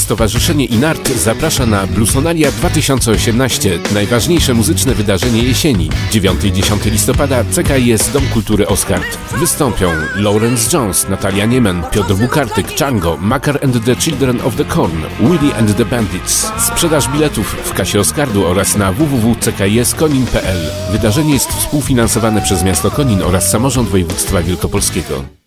Stowarzyszenie Inart zaprasza na Bluesonalia 2018, najważniejsze muzyczne wydarzenie jesieni. 9 i 10 listopada CKS Dom Kultury Oskard. Wystąpią Lawrence Jones, Natalia Niemen, Piotr Bukartyk, Chango, Makar and the Children of the Corn, Willy and the Bandits. Sprzedaż biletów w kasie Oskardu oraz na www.ckjskonin.pl. Wydarzenie jest współfinansowane przez miasto Konin oraz samorząd województwa wielkopolskiego.